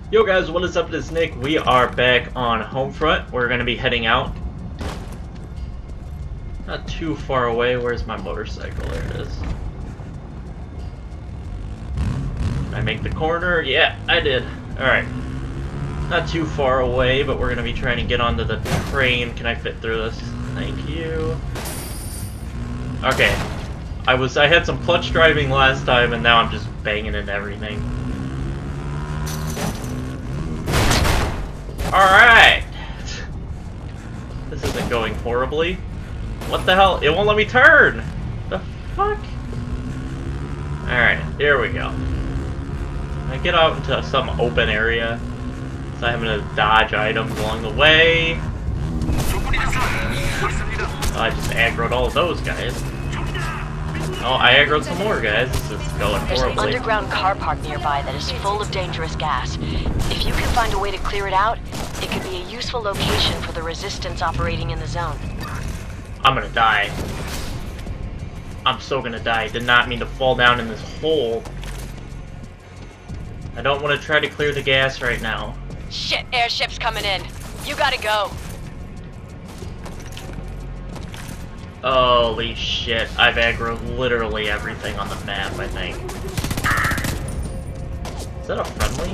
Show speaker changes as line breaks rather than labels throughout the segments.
Yo guys, what is up? This is Nick. We are back on Homefront. We're gonna be heading out. Not too far away. Where's my motorcycle? There it is. Did I make the corner? Yeah, I did. Alright. Not too far away, but we're gonna be trying to get onto the train. Can I fit through this? Thank you. Okay. I had some clutch driving last time, and now I'm just banging into everything. Alright! This isn't going horribly. What the hell? It won't let me turn! The fuck? Alright, here we go. I get out into some open area, so I'm having to dodge items along the way. I just aggroed all of those guys. Oh, I aggroed some more guys. This is going horribly.
There's an underground car park nearby that is full of dangerous gas. If you can find a way to clear it out, it could be a useful location for the resistance operating in the zone.
I'm gonna die. I'm so gonna die. I did not mean to fall down in this hole. I don't want to try to clear the gas right now.
Shit, airship's coming in. You gotta go.
Holy shit, I've aggroed literally everything on the map, I think. Is that a friendly?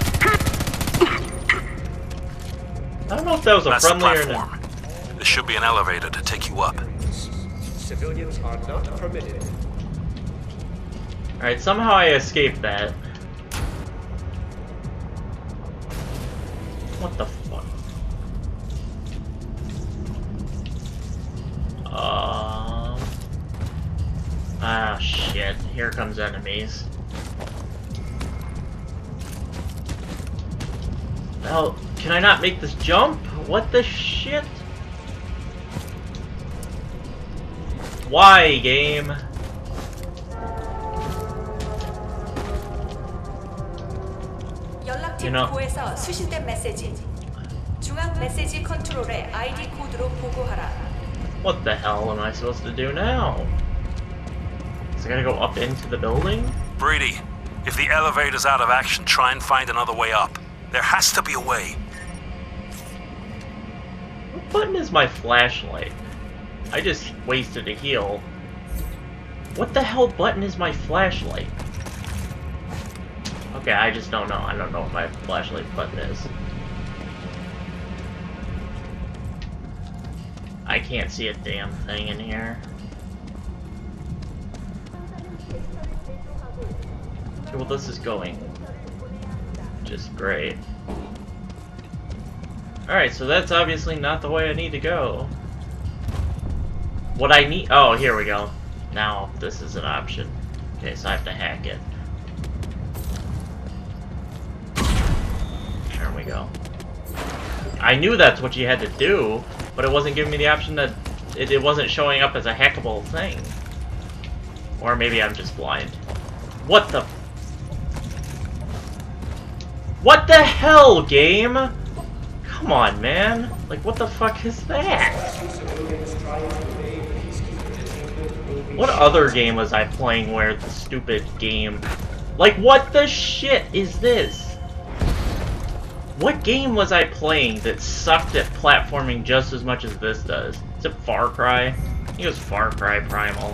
I don't know if that was a friendly or not.
There should be an elevator to take you up.
Civilians are not permitted.
Alright, somehow I escaped that. What the fuck? Ah, shit. Here comes enemies. Hell, can I not make this jump? What the shit? Why, game?
연락팀 부에서 수신된 메시지. 중앙 메시지 컨트롤에 아이디 코드로 보고하라.
What the hell am I supposed to do now? Is I gotta go up into the building?
Brady, if the elevator's out of action, try and find another way up. There has to be a way.
What button is my flashlight? I just wasted a heal. What the hell button is my flashlight? Okay, I just don't know. I don't know what my flashlight button is. I can't see a damn thing in here. Okay, well, this is going just great. Alright, so that's obviously not the way I need to go. What I need... Oh, here we go. Now, this is an option. Okay, so I have to hack it. There we go. I knew that's what you had to do, but it wasn't giving me the option that... It wasn't showing up as a hackable thing. Or maybe I'm just blind. What the... What the hell, game? Come on, man. Like, what the fuck is that? What other game was I playing where the stupid game... Like, what the shit is this? What game was I playing that sucked at platforming just as much as this does? Is it Far Cry? I think it was Far Cry Primal.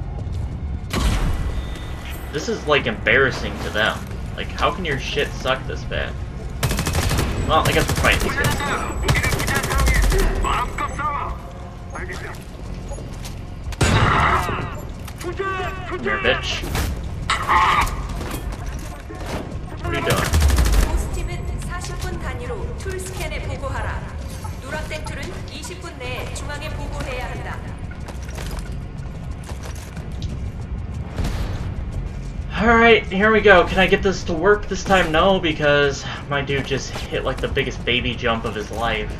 This is, like, embarrassing to them. Like, how can your shit suck this bad? Well, I guess we're fighting these guys. Come here, bitch. What are you doing?
보스팀은 40분 단위로 툴 스캔에 보고하라. 누락된 툴은 20분 내에 중앙에 보고해야 한다.
Alright, here we go. Can I get this to work this time? No, because my dude just hit like the biggest baby jump of his life.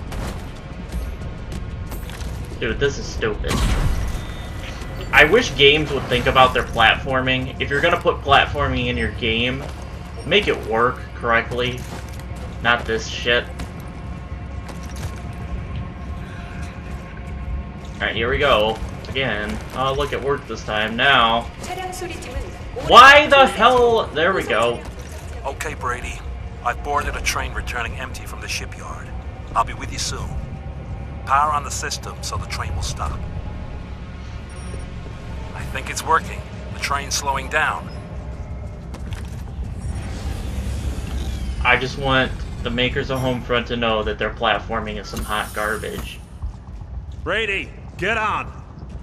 Dude, this is stupid. I wish games would think about their platforming. If you're gonna put platforming in your game, make it work correctly. Not this shit. Alright, here we go. Again. Oh, look, it worked this time. Now. Why the hell? There we go.
Okay, Brady. I've boarded a train returning empty from the shipyard. I'll be with you soon. Power on the system so the train will stop. I think it's working. The train's slowing down.
I just want the makers of Homefront to know that their platforming is some hot garbage.
Brady, get on!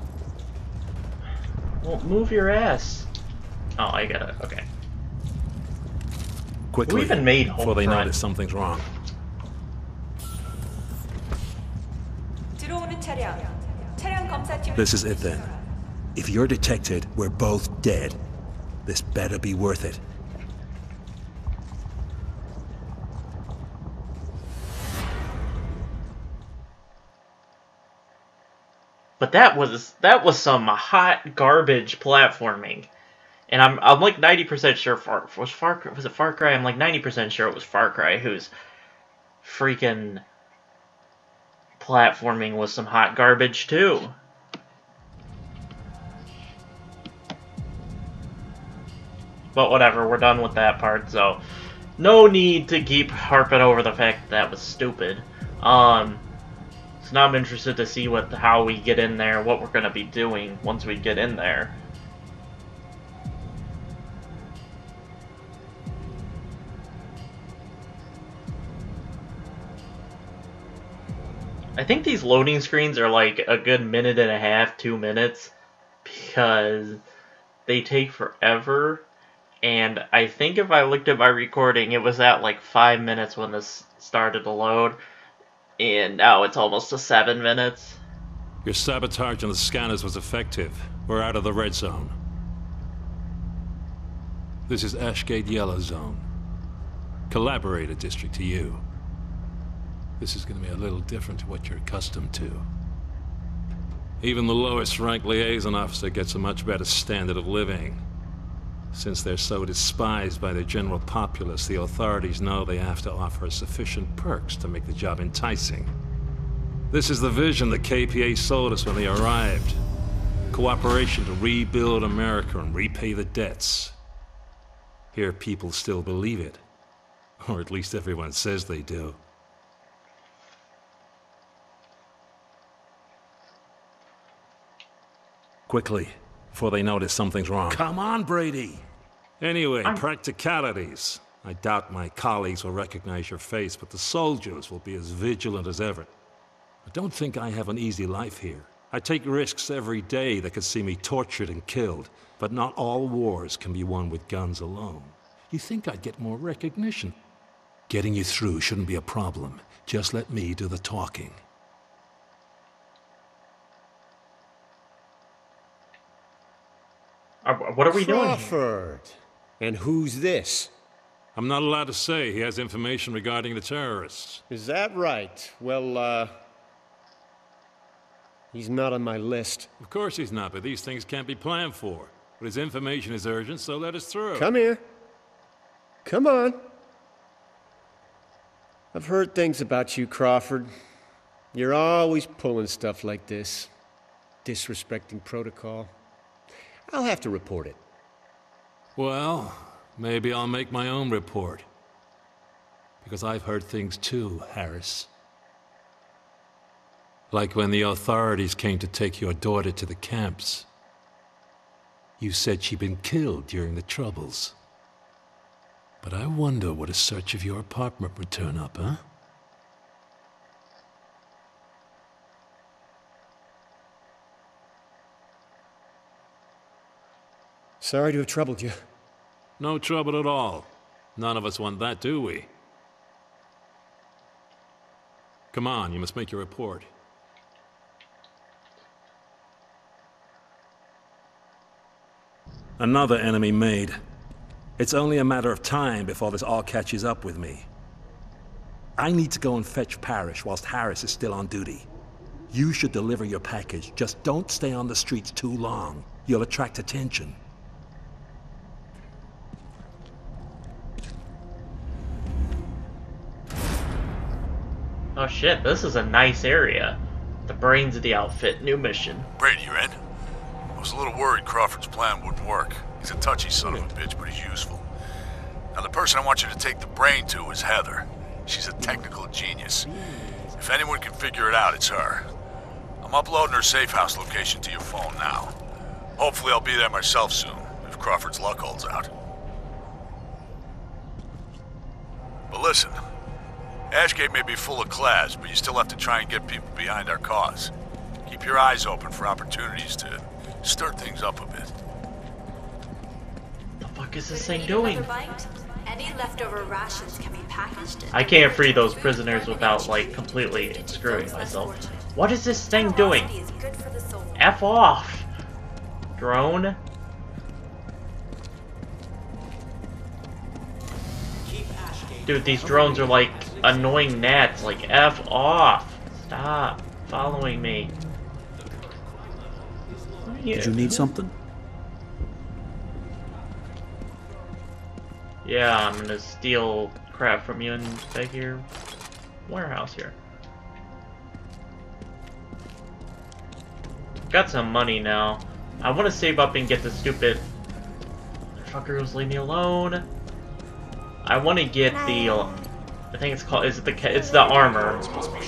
Well, move your ass. Oh, I gotta. Okay.
Quickly,
Who even made
before they
Homefront?
notice something's wrong.
들어오는 차량. 차량 검사팀을
This is it then. If you're detected, we're both dead. This better be worth it.
But that was some hot garbage platforming, and I'm like 90% sure was it Far Cry? I'm like 90% sure it was Far Cry whose freaking platforming was some hot garbage too. But whatever, we're done with that part, so no need to keep harping over the fact that was stupid. So now I'm interested to see how we get in there, what we're gonna be doing once we get in there. I think these loading screens are like a good minute and a half, 2 minutes, because they take forever. And I think if I looked at my recording, it was at like 5 minutes when this started to load. And now it's almost to 7 minutes.
Your sabotage on the scanners was effective. We're out of the red zone. This is Ashgate Yellow Zone. Collaborator district to you. This is going to be a little different to what you're accustomed to. Even the lowest ranked liaison officer gets a much better standard of living. Since they're so despised by the general populace, the authorities know they have to offer sufficient perks to make the job enticing. This is the vision the KPA sold us when they arrived. Cooperation to rebuild America and repay the debts. Here people still believe it. Or at least everyone says they do. Quickly, before they notice something's wrong. Come on, Brady! Anyway, practicalities. I doubt my colleagues will recognize your face, but the soldiers will be as vigilant as ever. I don't think I have an easy life here. I take risks every day that could see me tortured and killed, but not all wars can be won with guns alone. You think I'd get more recognition? Getting you through shouldn't be a problem. Just let me do the talking.
What are we doing here?
Crawford. And who's this?
I'm not allowed to say. He has information regarding the terrorists.
Is that right? Well, he's not on my list.
Of course he's not, but these things can't be planned for. But his information is urgent, so let us through.
Come here. Come on. I've heard things about you, Crawford. You're always pulling stuff like this. Disrespecting protocol. I'll have to report it.
Well, maybe I'll make my own report. Because I've heard things too, Harris. Like when the authorities came to take your daughter to the camps. You said she'd been killed during the Troubles. But I wonder what a search of your apartment would turn up, huh?
Sorry to have troubled you.
No trouble at all. None of us want that, do we? Come on, you must make your report. Another enemy made. It's only a matter of time before this all catches up with me. I need to go and fetch Parrish whilst Harris is still on duty. You should deliver your package. Just don't stay on the streets too long. You'll attract attention.
Oh shit, this is a nice area. The brains of the outfit, new mission.
Brady, you in? I was a little worried Crawford's plan wouldn't work. He's a touchy son of a bitch, but he's useful. Now, the person I want you to take the brain to is Heather. She's a technical genius. If anyone can figure it out, it's her. I'm uploading her safe house location to your phone now. Hopefully I'll be there myself soon, if Crawford's luck holds out. But listen, Ashgate may be full of class, but you still have to try and get people behind our cause. Keep your eyes open for opportunities to stir things up a bit.
What the fuck is this thing doing?
Any leftover rations can be packaged.
I can't free those prisoners without, like, completely screwing myself. What is this thing doing? F off! Drone? Dude, these drones are like annoying gnats. Like, F off! Stop following me.
Did you need something?
Yeah, I'm gonna steal crap from you in back your warehouse here. Got some money now. I want to save up and get the stupid fuckers. Leave me alone. I want to get the. I think it's called. Is it the? It's the armor.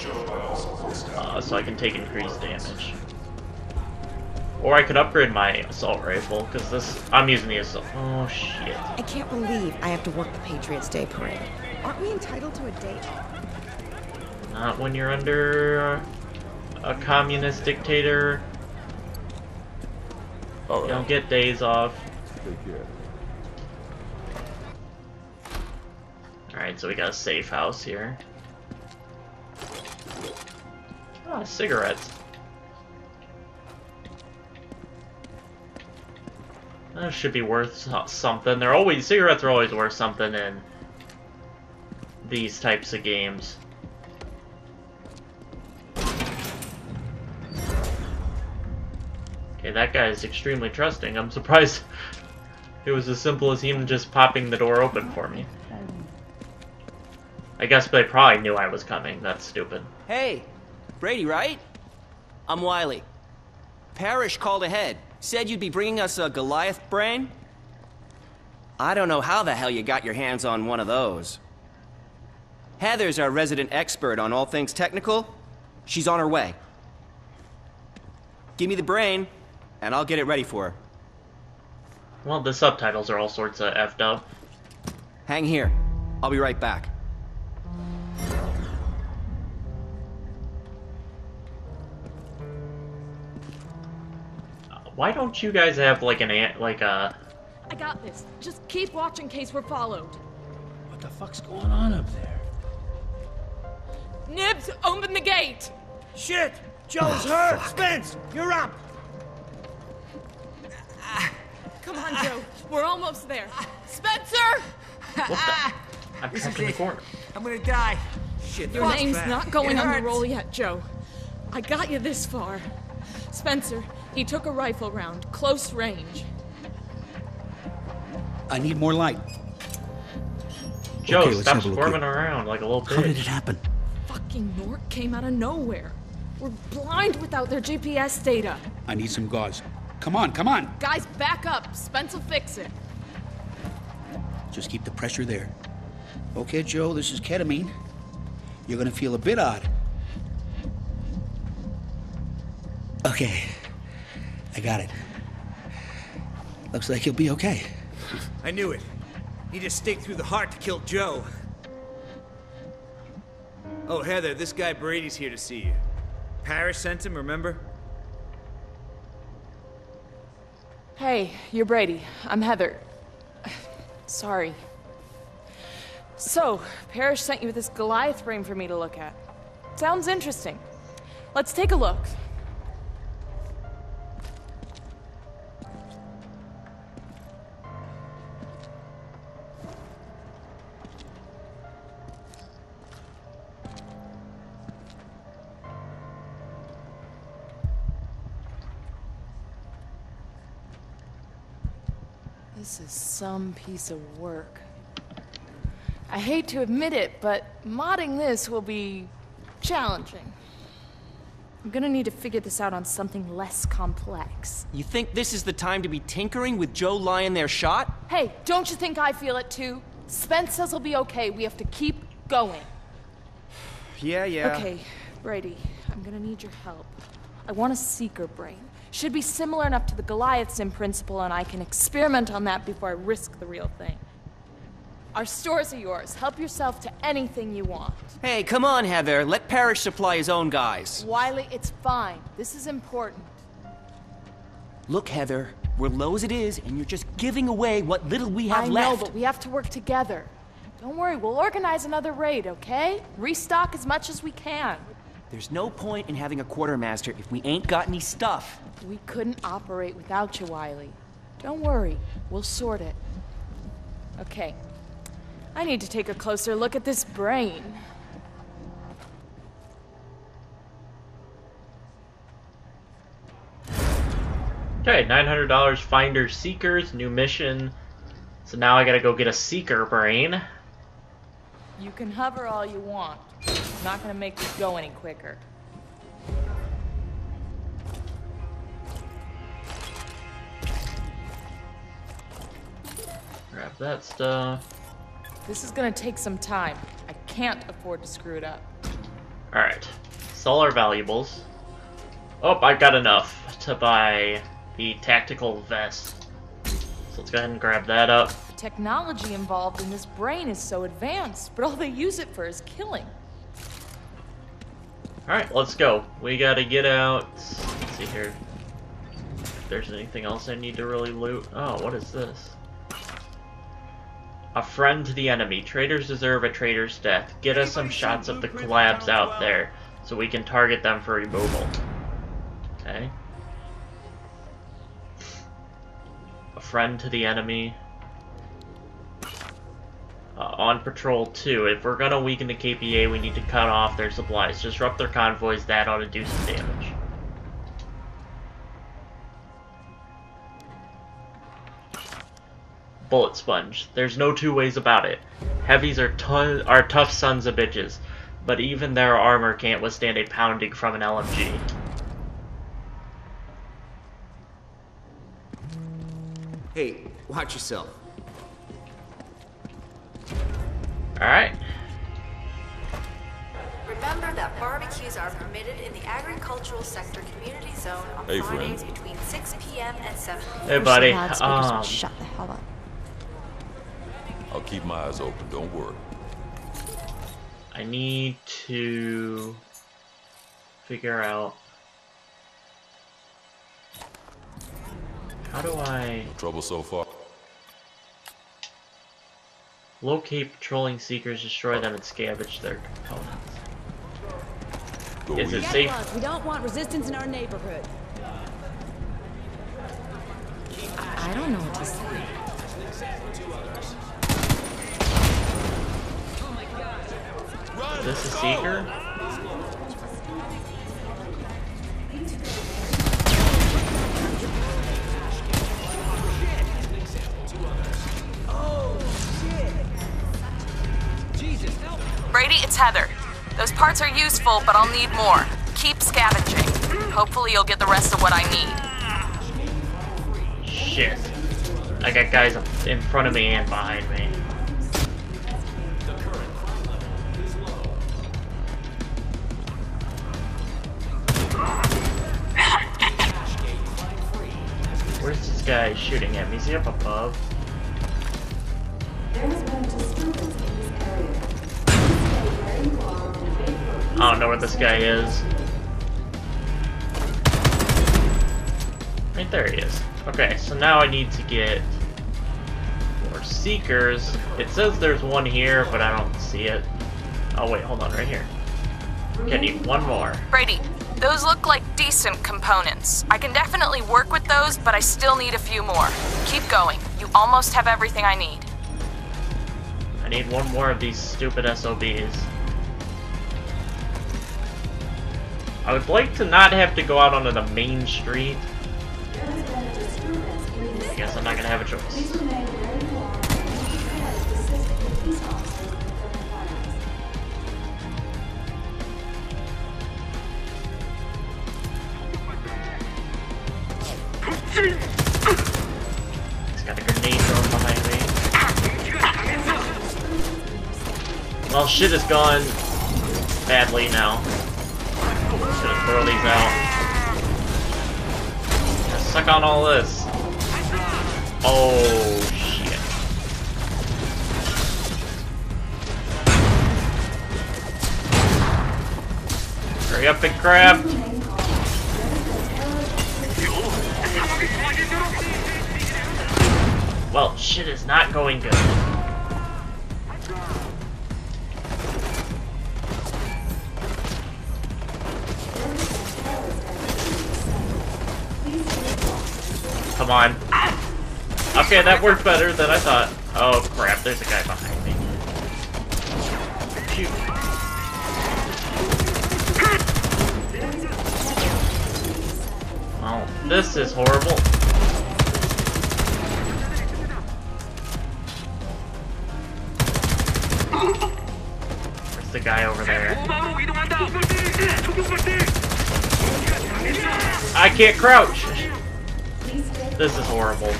So I can take increased damage. Or I could upgrade my assault rifle, because this... I'm using the assault... Oh, shit.
I can't believe I have to work the Patriots' Day Parade. Aren't we entitled to a day off?
Not when you're under a communist dictator. You don't get days off.
Take care.
Alright, so we got a safe house here. Ah, cigarettes. That should be worth something. Cigarettes are always worth something in these types of games. Okay, that guy is extremely trusting. I'm surprised it was as simple as him just popping the door open for me. I guess they probably knew I was coming. That's stupid.
Hey, Brady, right? I'm Wiley. Parrish called ahead. Said you'd be bringing us a Goliath brain? I don't know how the hell you got your hands on one of those. Heather's our resident expert on all things technical. She's on her way. Give me the brain, and I'll get it ready for her.
Well, the subtitles are all sorts of effed up.
Hang here. I'll be right back.
Why don't you guys have like a...
I got this. Just keep watch in case we're followed.
What the fuck's going on up there?
Nibs, open the gate!
Shit! Joe's hurt! Spence, you're up!
Come on, Joe. We're almost there. Spencer!
What the? I'm trapped in the corner.
I'm gonna die. Shit,
Your name's not going on the roll yet, Joe. I got you this far. Spencer, he took a rifle round, close range.
I need more light.
Joe,
Okay, let's
stop
have a look
squirming
here.
around like a little bitch.
How did it happen?
Fucking Nork came out of nowhere. We're blind without their GPS data.
I need some gauze. Come on, come on!
Guys, back up. Spence will fix it.
Just keep the pressure there. Okay, Joe, this is ketamine. You're gonna feel a bit odd. Okay. I got it. Looks like you'll be okay.
I knew it. Need a stake through the heart to kill Joe. Oh, Heather, this guy Brady's here to see you. Parrish sent him, remember?
Hey, you're Brady. I'm Heather. Sorry. So, Parrish sent you this Goliath brain for me to look at. Sounds interesting. Let's take a look. This is some piece of work. I hate to admit it, but modding this will be challenging. I'm gonna need to figure this out on something less complex.
You think this is the time to be tinkering with Joe lying there shot?
Hey, don't you think I feel it too? Spence says he'll be okay. We have to keep going.
Yeah.
Okay, Brady, I'm gonna need your help. I want a seeker brain. Should be similar enough to the Goliath Sim principle, and I can experiment on that before I risk the real thing. Our stores are yours. Help yourself to anything you want.
Hey, come on, Heather. Let Parrish supply his own guys.
Wiley, it's fine. This is important.
Look, Heather, we're low as it is, and you're just giving away what little we have left.
I know, but we have to work together. Don't worry, we'll organize another raid, okay? Restock as much as we can.
There's no point in having a quartermaster if we ain't got any stuff.
We couldn't operate without you, Wiley. Don't worry, we'll sort it. Okay. I need to take a closer look at this brain.
Okay, $900 Finder Seekers, new mission. So now I gotta go get a Seeker brain.
You can hover all you want. I'm not gonna make this go any quicker.
Grab that stuff.
This is gonna take some time. I can't afford to screw it up.
Alright. Sell our valuables. Oh, I got enough to buy the tactical vest. So let's go ahead and grab that up.
The technology involved in this brain is so advanced, but all they use it for is killing.
Alright, let's go. We gotta get out. Let's see here. If there's anything else I need to really loot. Oh, what is this? A friend to the enemy. Traitors deserve a traitor's death. Get us some shots of the collabs out there so we can target them for removal. Okay. A friend to the enemy. On patrol too. If we're gonna weaken the KPA, we need to cut off their supplies. Disrupt their convoys. That ought to do some damage. Bullet sponge. There's no two ways about it. Heavies are tough sons of bitches, but even their armor can't withstand a pounding from an LMG.
Hey, watch yourself.
Alright.
Remember that barbecues are permitted in the agricultural sector community zone on
Hey,
Fridays
friend.
between 6 p.m. and 7 p.m.
Hey, buddy.
Shut the hell up.
I'll keep my eyes open, don't worry.
I need to figure out how do I
No trouble so far.
locate patrolling seekers, destroy them, and scavenge their components.
Go
Is it
easy.
safe?
We don't want resistance in our neighborhood.
I don't know what to say.
Is this a seeker?
Brady, it's Heather. Those parts are useful, but I'll need more. Keep scavenging. Hopefully you'll get the rest of what I need.
Shit. I got guys in front of me and behind me. Where's this guy shooting at me? Is he up above? I don't know where this guy is. Right there he is. Okay, so now I need to get more seekers. It says there's one here, but I don't see it. Oh wait, hold on, right here. Okay, I need one more.
Brady, those look like decent components. I can definitely work with those, but I still need a few more. Keep going. You almost have everything I need.
I need one more of these stupid SOBs. I would like to not have to go out onto the main street. I guess I'm not gonna have a choice. He's got a grenade thrown behind me. Well, shit is gone badly now. Just gonna throw these out. Gonna suck on all this. Oh, shit. Hurry up and grab. Well, shit is not going good. Come on. Okay, that worked better than I thought. Oh crap, there's a guy behind me. Shoot. Well, this is horrible. Where's the guy over there? I can't crouch! This is horrible.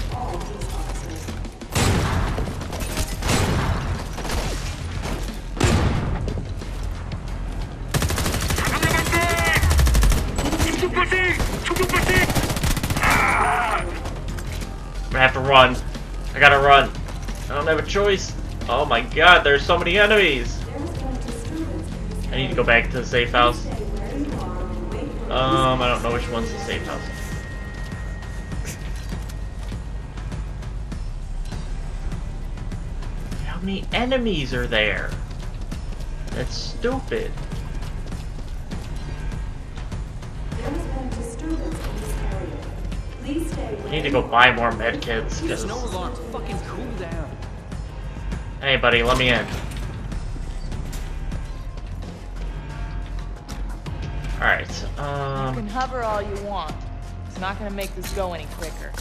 I'm gonna have to run. I gotta run. I don't have a choice. Oh my god, there's so many enemies! I need to go back to the safe house. I don't know which one's the safe house. How many enemies are there? That's stupid. I need to go buy more medkits.
There's no alarm. Fucking cool down.
Hey, buddy, let me in. Alright,
You can hover all you want. It's not gonna make this go any quicker.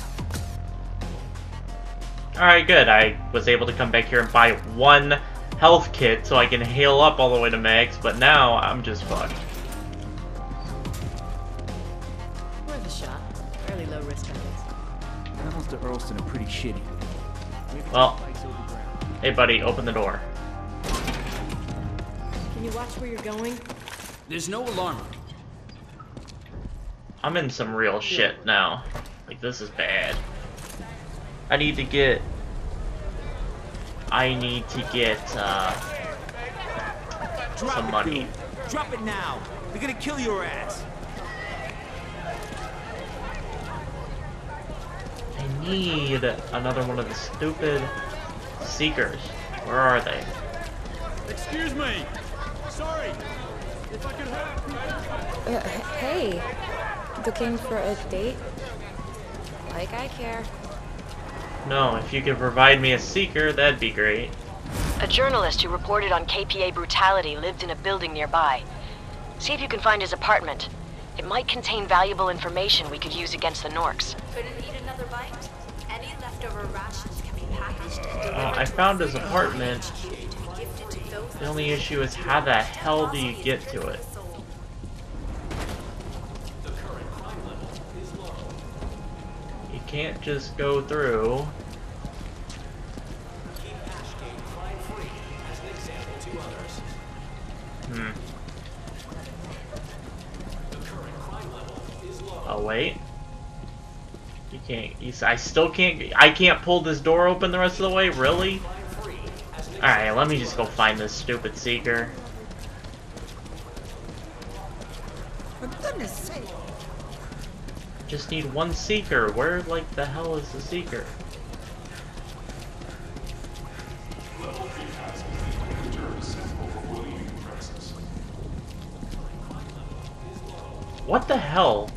Alright, good. I was able to come back here and buy one health kit so I can heal up all the way to max, but now I'm just fucked.
Worth a shot. Fairly low risk, I guess.
Travels to Earlston are pretty shitty.
Well, hey buddy, open the door.
Can you watch where you're going?
There's no alarm.
I'm in some real shit now. Like, this is bad. I need to get some money.
Drop it now. They're gonna kill your ass.
I need another one of the stupid seekers. Where are they?
Excuse me. Sorry. If I could help.
Hey. Looking for a date? Like I care.
No, if you could provide me a seeker, that'd be great.
A journalist who reported on KPA brutality lived in a building nearby. See if you can find his apartment. It might contain valuable information we could use against the Norks.
Couldn't eat another bite? Any leftover rations can be packaged and
I found his apartment.
gifted to those.
The only issue is how the hell do you get to it? You can't just go through. Oh wait. You can't. I still can't. I can't pull this door open the rest of the way. Really? All right. Let me just go find this stupid seeker.
For goodness sake.
Just need one seeker. Where, like, the hell is the seeker? What the hell?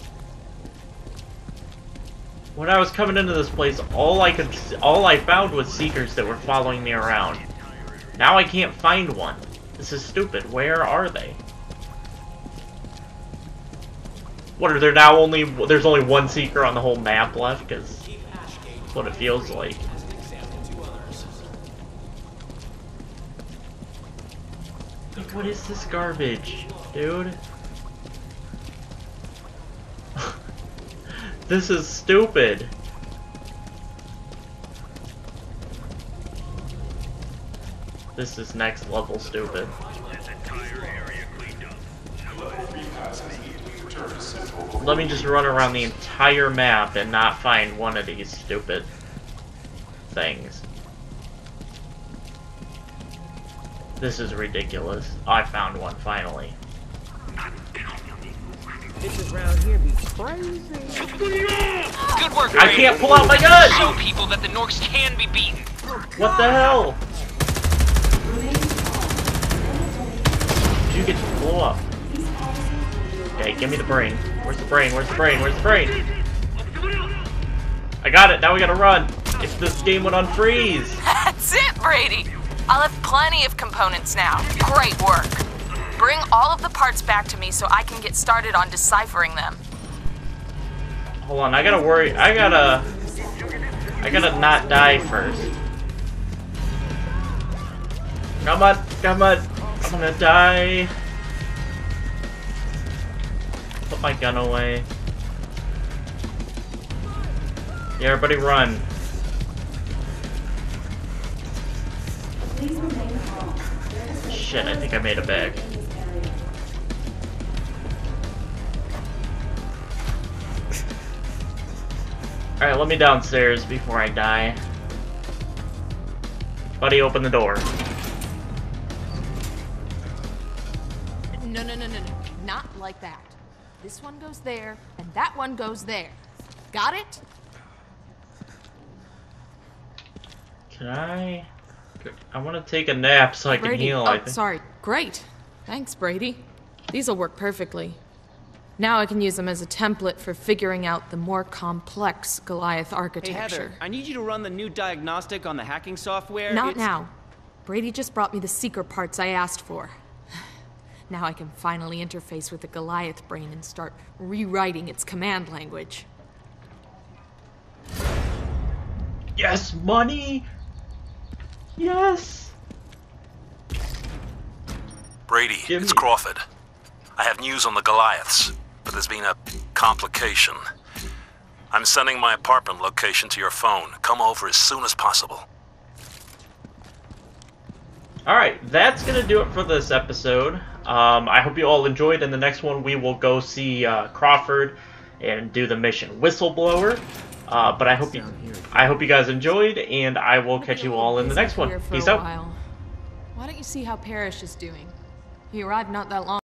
When I was coming into this place, all I found was seekers that were following me around. Now I can't find one. This is stupid. Where are they? What are there now? There's only one seeker on the whole map left, because that's what it feels like. Like, what is this garbage, dude? This is stupid. This is next level stupid. Let me just run around the entire map and not find one of these stupid things. This is ridiculous. I found one finally.
Bitches around here be crazy.
Good work,
I can't pull out my gun!
Show people that the Norks can be beaten.
What the hell? Did you get to blow up? Okay, give me the brain. Where's the brain? Where's the brain? Where's the brain? I got it. Now we gotta run. If this game would unfreeze.
That's it, Brady. I'll have plenty of components now. Great work. Bring all of the parts back to me so I can get started on deciphering them.
Hold on, I gotta worry. I gotta not die first. Come on, come on. I'm gonna die. Put my gun away. Yeah, everybody run. Shit, I think I made a bag. Alright, let me downstairs before I die. Buddy, open the door.
No. Not like that. This one goes there, and that one goes there. Got it?
Can I want to take a nap so I can
Brady.
heal,
Oh,
I think.
sorry. Great. Thanks, Brady. These'll work perfectly. Now I can use them as a template for figuring out the more complex Goliath architecture.
Hey, Heather, I need you to run the new diagnostic on the hacking software.
Not now. Brady just brought me the seeker parts I asked for. Now I can finally interface with the Goliath brain and start rewriting its command language.
Yes, money! Yes!
Brady, it's Crawford. I have news on the Goliaths, but there's been a complication. I'm sending my apartment location to your phone. Come over as soon as possible.
Alright, that's gonna do it for this episode. I hope you all enjoyed. In the next one, we will go see Crawford and do the mission Whistleblower. But I hope you guys enjoyed, and I will catch you all in the next one. Peace out.
Why don't you see how Parrish is doing? He arrived not that long